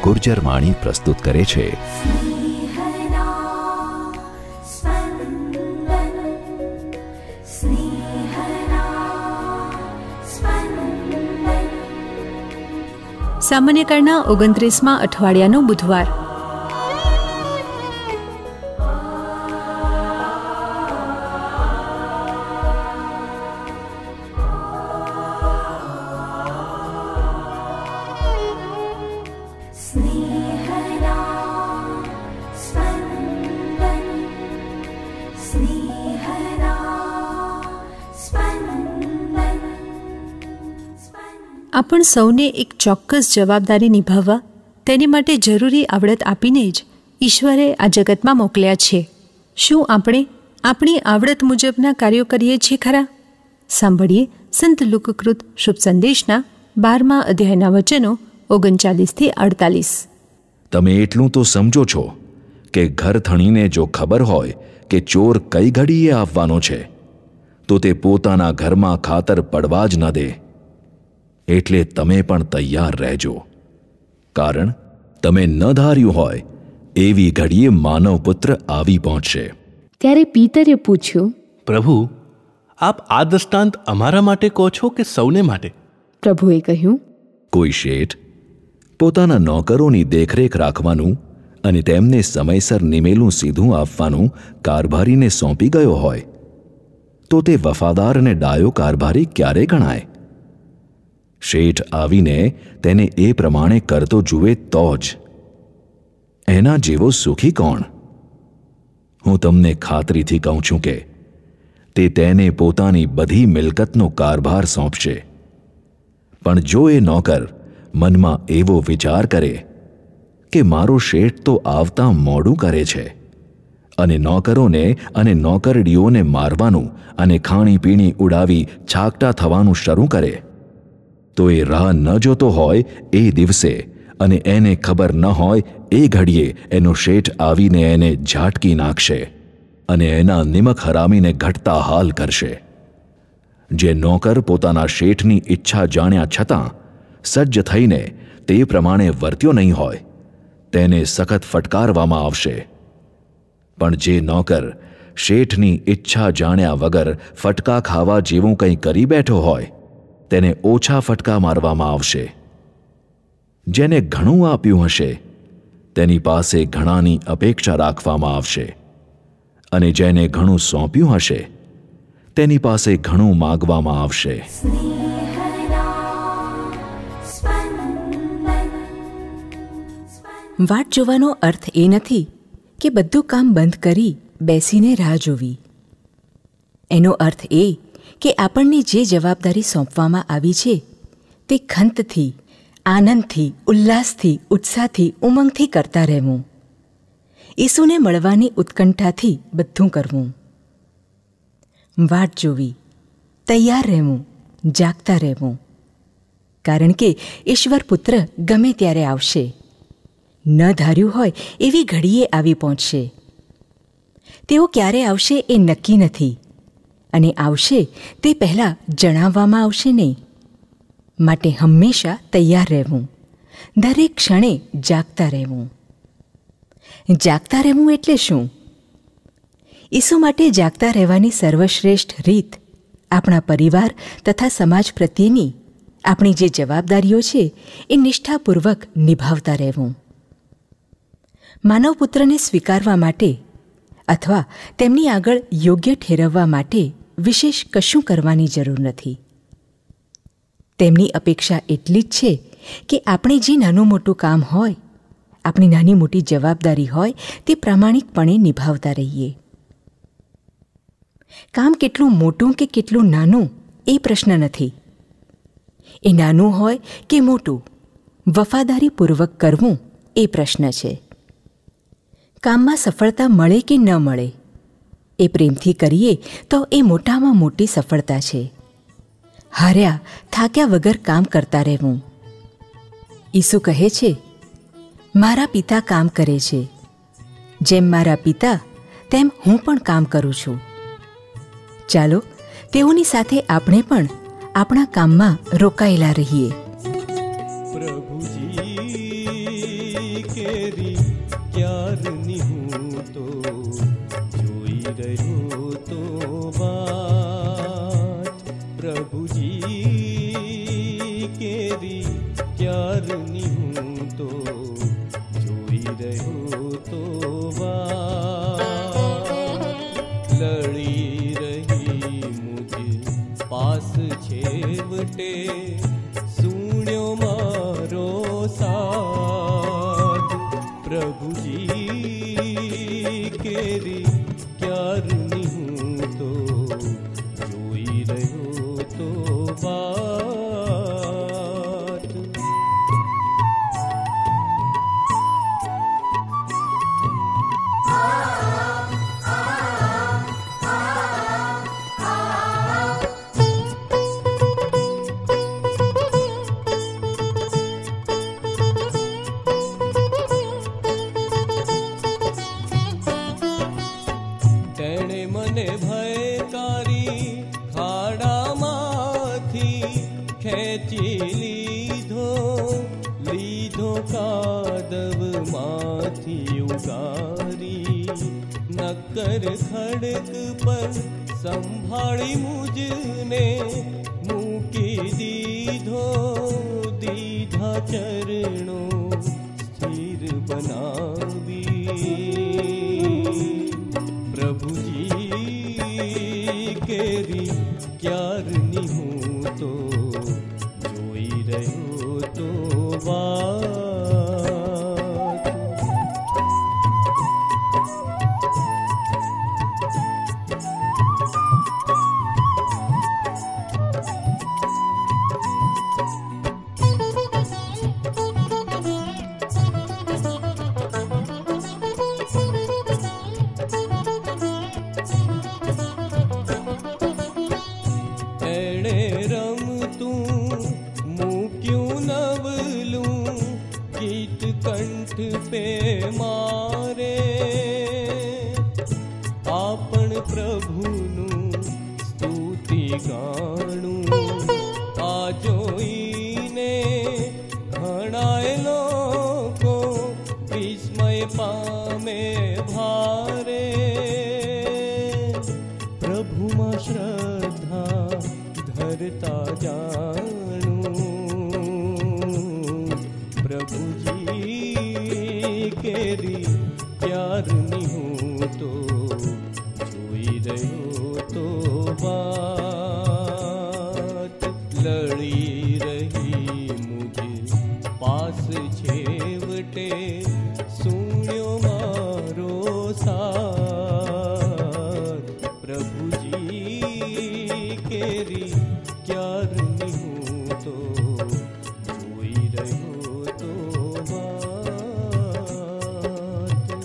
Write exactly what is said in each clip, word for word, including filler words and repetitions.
ગુર્જર વાણી પ્રસ્તુત કરે છે. સામાન્યકાળના ઓગણત્રીસમાં અઠવાડિયાનો બુધવાર. આપણ સૌને એક ચોક્કસ જવાબદારી નિભાવવા, તેની માટે જરૂરી આવડત આપીને જ ઈશ્વરે આ જગતમાં મોકલ્યા છે. શું આપણે આપણી આવડત મુજબના કાર્યો કરીએ છીએ ખરા? સાંભળીએ સંત લુકકૃત શુભ સંદેશના બારમા અધ્યાયના વચનો ઓગણચાલીસથી અડતાલીસ. તમે એટલું તો સમજો છો કે ઘર ધણીને જો ખબર હોય કે ચોર કઈ ઘડીએ આવવાનો છે, તો તે પોતાના ઘરમાં ખાતર પડવા જ ન દે. એટલે તમે પણ તૈયાર રહેજો, કારણ તમે ન ધાર્યું હોય એવી ઘડીએ માનવ પુત્ર આવી પહોંચશે. ત્યારે પીતરે પૂછ્યું, પ્રભુ, આપ આ દ્રષ્ટાંત અમારા માટે કહો છો કે સૌને માટે? પ્રભુએ કહ્યું, કોઈ શેઠ પોતાના નોકરોની દેખરેખ રાખવાનું અને તેમને સમયસર નિમેલું સીધું આપવાનું કારભારીને સોંપી ગયો હોય, તો તે વફાદાર અને ડાયો કારભારી ક્યારે ગણાય? શેઠ આવીને તેને એ પ્રમાણે કરતો જુએ તો જ. એના જેવો સુખી કોણ? હું તમને ખાતરીથી કહું છું કે તે તેને પોતાની બધી મિલકતનો કારભાર સોંપશે. પણ જો એ નોકર મનમાં એવો વિચાર કરે કે મારો શેઠ તો આવતા મોડું કરે છે, અને નોકરોને અને નોકરડીઓને મારવાનું અને ખાણીપીણી ઉડાવી છાકટા થવાનું શરૂ કરે, તો એ રાહ ન જોતો હોય એ દિવસે, અને એને ખબર ન હોય એ ઘડીએ એનો શેઠ આવીને એને ઝાટકી નાખશે અને એના નિમક હરામીને ઘટતા હાલ કરશે. જે નોકર પોતાના શેઠની ઈચ્છા જાણ્યા છતાં સજ્જ થઈને તે પ્રમાણે વર્ત્યો નહીં હોય, તેને સખત ફટકારવામાં આવશે. પણ જે નોકર શેઠની ઈચ્છા જાણ્યા વગર ફટકા ખાવા જેવું કંઈ કરી બેઠો હોય, તેને ઓછા ફટકા મારવામાં આવશે. જેને ઘણું આપ્યું હશે તેની પાસે ઘણાની અપેક્ષા રાખવામાં આવશે, અને જેને ઘણું સોંપ્યું હશે તેની પાસે ઘણું માગવામાં આવશે. વાટ જોવાનો અર્થ એ નથી કે બધું કામ બંધ કરી બેસીને રાહ જોવી. એનો અર્થ એ કે આપણને જે જવાબદારી સોંપવામાં આવી છે તે ખંતથી, આનંદથી, ઉલ્લાસથી, ઉત્સાહથી, ઉમંગથી કરતા રહેવું. ઈસુને મળવાની ઉત્કંઠાથી બધું કરવું. વાટ જોવી, તૈયાર રહેવું, જાગતા રહેવું. કારણ કે ઈશ્વર પુત્ર ગમે ત્યારે આવશે. ન ધાર્યું હોય એવી ઘડીએ આવી પહોંચશે. તેઓ ક્યારે આવશે એ નક્કી નથી, અને આવશે તે પહેલાં જણાવવામાં આવશે નહીં. માટે હંમેશા તૈયાર રહેવું, દરેક ક્ષણે જાગતા રહેવું. જાગતા રહેવું એટલે શું? ઈસુ માટે જાગતા રહેવાની સર્વશ્રેષ્ઠ રીત આપણા પરિવાર તથા સમાજ પ્રત્યેની આપણી જે જવાબદારીઓ છે એ નિષ્ઠાપૂર્વક નિભાવતા રહેવું. માનવ પુત્રને સ્વીકારવા માટે અથવા તેમની આગળ યોગ્ય ઠેરવવા માટે વિશેષ કશું કરવાની જરૂર નથી. તેમની અપેક્ષા એટલી જ છે કે આપણે જે નાનું મોટું કામ હોય, આપણી નાની મોટી જવાબદારી હોય, તે પ્રામાણિકપણે નિભાવતા રહીએ. કામ કેટલું મોટું કે કેટલું નાનું એ પ્રશ્ન નથી. એ નાનું હોય કે મોટું, વફાદારીપૂર્વક કરવું એ પ્રશ્ન છે. કામમાં સફળતા મળે કે ન મળે, એ પ્રેમથી કરીએ તો એ મોટામાં મોટી સફળતા છે. હાર્યા થાક્યા વગર કામ કરતા રહેવું. ઈસુ કહે છે, મારા પિતા કામ કરે છે, જેમ મારા પિતા તેમ હું પણ કામ કરું છું. ચાલો તેઓની સાથે આપણે પણ આપણા કામમાં રોકાયેલા રહીએ. પ્રભુજી કેરી ક્યારની હું તો જોઈ રહ્યો તો વાત પ્રભુજી કેરી ક્યારની હું તો જોઈ રહ્યો તો વાત લડી રહી મુજે પાસ છેવટે સુણ્યો મારો સાથ પ્રભુજી કેરી ક્યારની હું તો જોઈ રહ્યો તો વાત તેણે મને ભયકારી ખાડામાંથી ખેંચી લીધો લીધો કાદવમાંથી ઉગારી નક્કર ખડક પર સંભાળી મુજને મૂકી દીધો દીધા ચરણો સ્થિર બનાવી પ્રભુજી કેરી ક્યારની હું તો જોઈ રહ્યો તો વાત એણે રમતું મૂક્યું નવલું ગીત કંઠ પે મારે આપણ પ્રભુનું સ્તુતિ ગાણું આ જોઈને ઘણાય લોકો વિસ્મય પામે ભારે પ્રભુમાં શ્રદ્ધા ધરતા જાણું પ્રભુજી કેરી ક્યારની હું તો જોઈ રહ્યો તો વાત લડી રહી મુજે પાસ છેવટે સુણ્યો મારો સાથ પ્રભુજી કેરી ક્યારની હું તો જોઈ રહ્યો તો વાત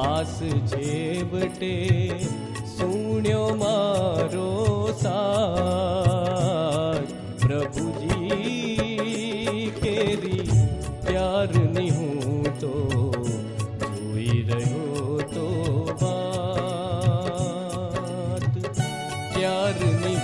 આસ છેવટે સુણ્યો મારો સાથ પ્રભુજી કેરી પ્યારની હું તો જોઈ રહ્યો તો વાત પ્યારની